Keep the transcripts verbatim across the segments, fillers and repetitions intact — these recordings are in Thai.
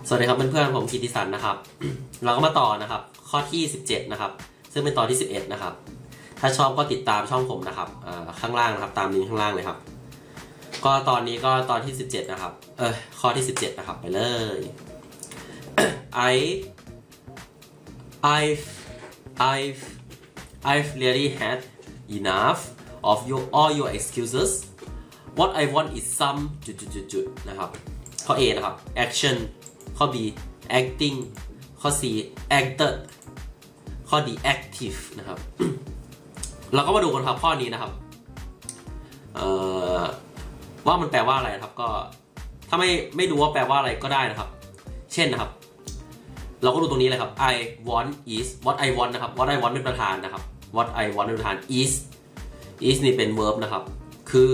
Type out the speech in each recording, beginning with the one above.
สวัสดีครับเพื่อนๆผมกิติสันนะครับ เราก็มาต่อนะครับข้อที่สิบเจ็ดนะครับซึ่งเป็นตอนที่สิบเอ็ดนะครับถ้าชอบก็ติดตามช่องผมนะครับข้างล่างนะครับตามลิงก์ข้างล่างเลยครับก็ตอนนี้ก็ตอนที่สิบเจ็ดนะครับเออข้อที่สิบเจ็ดนะครับไปเลย I I've I've I've really had enough of your all your excuses what I want is some จุดๆๆนะครับข้อ A นะครับ actionข้อ B acting ข้อ C acted ข้อ D active นะครับ เราก็มาดูกันครับข้อนี้นะครับว่ามันแปลว่าอะไรครับก็ถ้าไม่ไม่ดูว่าแปลว่าอะไรก็ได้นะครับเช่นนะครับเราก็ดูตรงนี้เลยครับ I want is what I want นะครับ what I want เป็นประธานนะครับ what I want เป็นประธาน is is นี่เป็น verb นะครับคือ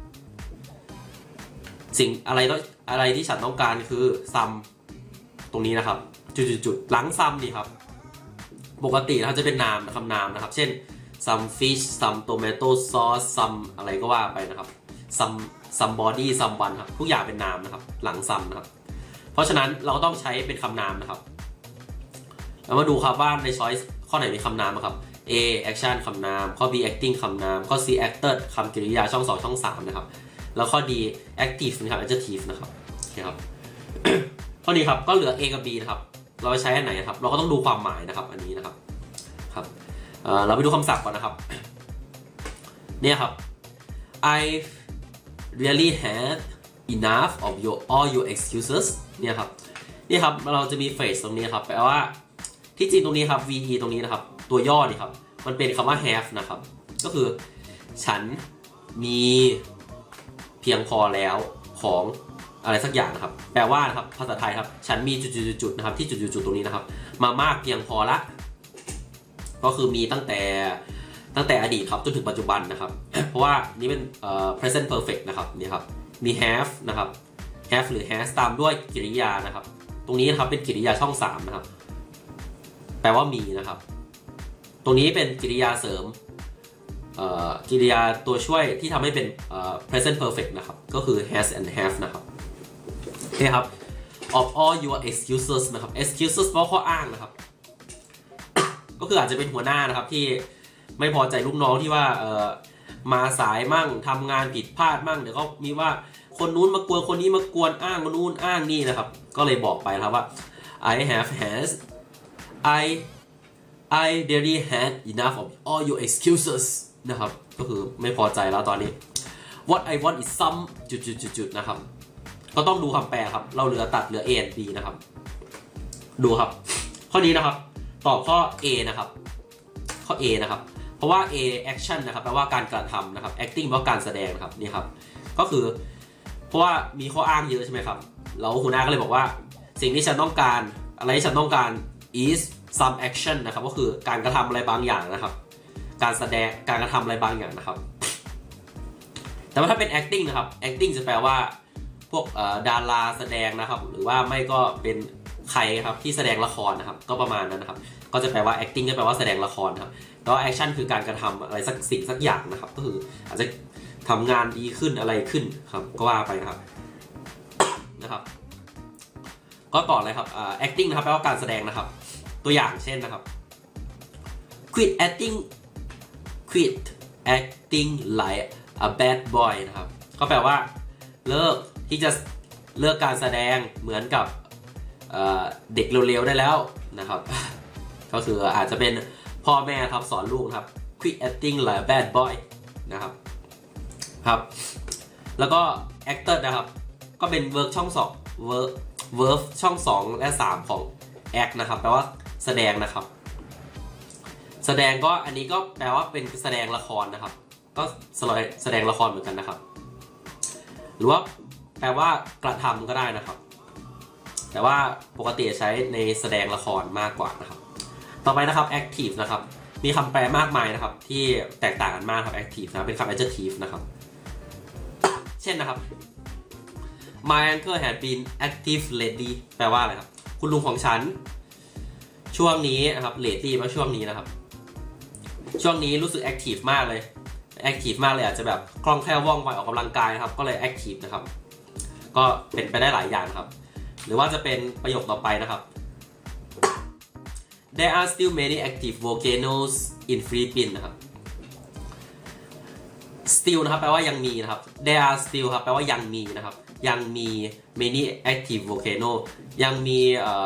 สิ่งอะไรต้องอะไรที่ฉันต้องการคือ some ตรงนี้นะครับจุดๆๆหลัง some นี่ครับปกติเขาจะเป็นนามคำนามนะครับเช่น some fish some tomato sauce some อะไรก็ว่าไปนะครับ some somebody someone ครับทุกอย่างเป็นนามนะครับหลัง some นะครับเพราะฉะนั้นเราต้องใช้เป็นคำนามนะครับเรามาดูครับว่าใน choice ข้อไหนมีคำนามครับ A action คำนามข้อ B acting คำนามข้อ C acted คำกริยาช่องสองช่องสามนะครับแล้วข้อ D active นะครับ adjective นะครับโอเคครับ ข้อนี้ครับก็เหลือ A กับ B นะครับเราจะใช้อันไหนครับเราก็ต้องดูความหมายนะครับอันนี้นะครับครับ เอ่อ เราไปดูคำศัพท์ก่อนนะครับเนี่ยครับ I've really had enough of your all your excuses เนี่ยครับนี่ครับเราจะมี phrase ตรงนี้ครับแปลว่าที่จริงตรงนี้ครับ ve ตรงนี้นะครับตัวย่อนี่ครับมันเป็นคำว่า have นะครับก็คือฉันมีเพียงพอแล้วของอะไรสักอย่างนะครับแปลว่านะครับภาษาไทยครับฉันมีจุดๆๆนะครับที่จุดๆๆตรงนี้นะครับมามากเพียงพอละก็คือมีตั้งแต่ตั้งแต่อดีตครับจนถึงปัจจุบันนะครับเพราะว่านี่เป็น present perfect นะครับนี่ครับมี have นะครับ have หรือ has ตามด้วยกริยานะครับตรงนี้นะครับเป็นกริยาช่องสามนะครับแปลว่ามีนะครับตรงนี้เป็นกริยาเสริมกริยาตัวช่วยที่ทำให้เป็น present perfect นะครับก็คือ has and have นะครับนี่ครับ of all your excuses นะครับ excuses แปลว่าข้ออ้างนะครับก็คืออาจจะเป็นหัวหน้านะครับที่ไม่พอใจลูกน้องที่ว่าเอ่อมาสายมั่งทำงานผิดพลาดมั่งเดี๋ยวก็มีว่าคนนู้นมากวนคนนี้มากวนอ้างคนนู้นอ้างนี่นะครับก็เลยบอกไปครับว่า I have has I I really had enough of all your excuses นะครับก็คือไม่พอใจแล้วตอนนี้ What I want is some จุดๆๆนะครับก็ต้องดูคำแปลครับเราเหลือตัดเหลือ A and B นะครับดูครับข้อนี้นะครับตอบข้อ A นะครับข้อ A นะครับเพราะว่า A action นะครับแปลว่าการกระทำนะครับ acting แปลว่าการแสดงนะครับนี่ครับก็คือเพราะว่ามีข้ออ้างเยอะใช่ไหมครับแล้วหัวหน้าก็เลยบอกว่าสิ่งที่ฉันต้องการอะไรที่ฉันต้องการ is some action นะครับก็คือการกระทำอะไรบางอย่างนะครับการแสดงการกระทำอะไรบางอย่างนะครับแต่ว่าถ้าเป็น acting นะครับ acting จะแปลว่าพวกดาราแสดงนะครับหรือว่าไม่ก็เป็นใครครับที่แสดงละครนะครับก็ประมาณนั้นนะครับก็จะแปลว่า acting ก็แปลว่าแสดงละครครับแล้ว action คือการกระทำอะไรสักสิ่งสักอย่างนะครับก็คืออาจจะทำงานดีขึ้นอะไรขึ้นครับก็ว่าไปนะครับนะครับก็ต่อเลยครับ acting นะครับแปลว่าการแสดงนะครับตัวอย่างเช่นนะครับ quit acting quit acting like a bad boy นะครับก็แปลว่าเลิกที่จะเลิกการแสดงเหมือนกับเด็กเร็วๆได้แล้วนะครับก็คืออาจจะเป็นพ่อแม่ครับสอนลูกครับ quit acting like a bad boy นะครับครับแล้วก็ actor นะครับก็เป็น verb ช่องสอง verb verb ช่องสองและสามของ act นะครับแปลว่าแสดงนะครับแสดงก็อันนี้ก็แปลว่าเป็นแสดงละครนะครับก็แสดงละครเหมือนกันนะครับหรือว่าแปลว่ากระทำก็ได้นะครับแต่ว่าปกติใช้ในแสดงละครมากกว่านะครับต่อไปนะครับ active นะครับมีคำแปลมากมายนะครับที่แตกต่างกันมากครับ active นะเป็นคำ adjective นะครับเช่นนะครับ My uncle had been active lately แปลว่าอะไรครับคุณลุงของฉันช่วงนี้นะครับ lately มาช่วงนี้นะครับช่วงนี้รู้สึก active มากเลย active มากเลยอาจจะแบบคล่องแคล่วว่องไวออกกำลังกายนะครับก็เลย active นะครับก็เป็นไปได้หลายอย่างครับหรือว่าจะเป็นประโยคต่อไปนะครับ There are still many active volcanoes in Philippines นะครับ still นะครับแปลว่ายังมีนะครับ There are still ครับแปลว่ายังมีนะครับยังมี many active volcano ยังมี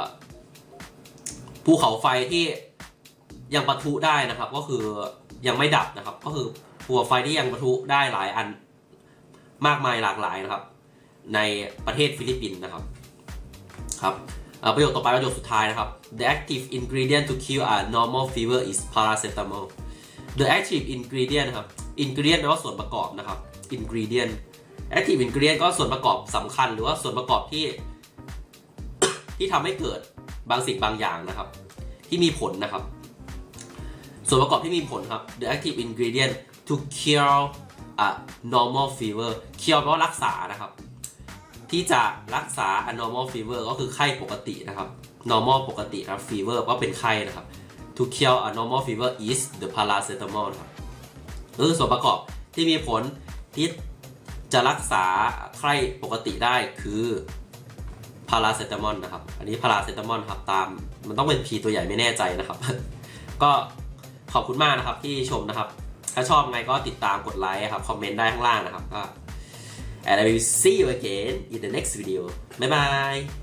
ภูเขาไฟที่ยังปะทุได้นะครับก็คือยังไม่ดับนะครับก็คือภูเขาไฟที่ยังปะทุได้หลายอันมากมายหลากหลายนะครับในประเทศฟิลิปปินส์นะครับครับประโยคต่อไปประโยคสุดท้ายนะครับ The active ingredient to cure a normal fever is paracetamol The active ingredient นะครับ ingredient แปลว่าส่วนประกอบนะครับ ingredient active ingredient ก็ส่วนประกอบสำคัญหรือว่าส่วนประกอบที่ ที่ทำให้เกิดบางสิ่งบางอย่างนะครับที่มีผลนะครับส่วนประกอบที่มีผลครับ the active ingredient to cure a normal fever cure แปลว่ารักษานะครับที่จะรักษา a normal fever ก็คือไข้ปกตินะครับ normal ปกติครับ fever ก็เป็นไข้นะครับ to cure a normal fever is the paracetamol ครับคือส่วนประกอบที่มีผลที่จะรักษาไข้ปกติได้คือพาราเซตามอลนะครับอันนี้พาราเซตามอลครับตามมันต้องเป็น P ตัวใหญ่ไม่แน่ใจนะครับ ก็ขอบคุณมากนะครับที่ชมนะครับถ้าชอบไงก็ติดตามกดไลค์ครับคอมเมนต์ได้ข้างล่างนะครับก็ and I will see you again in the next video บ๊ายบาย